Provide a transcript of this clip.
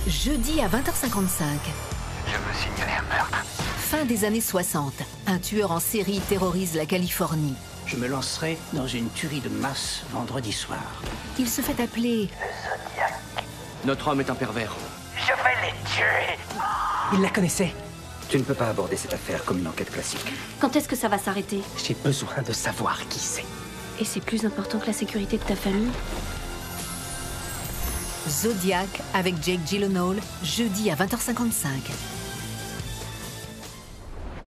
jeudi à 20h55. Je veux signaler un meurtre. Fin des années 60, un tueur en série terrorise la Californie. Je me lancerai dans une tuerie de masse vendredi soir. Il se fait appeler Notre homme est un pervers. Je vais les tuer. Il la connaissait. Tu ne peux pas aborder cette affaire comme une enquête classique. Quand est-ce que ça va s'arrêter? J'ai besoin de savoir qui c'est. Et c'est plus important que la sécurité de ta famille? Zodiac avec Jake Gyllenhaal, jeudi à 20h55.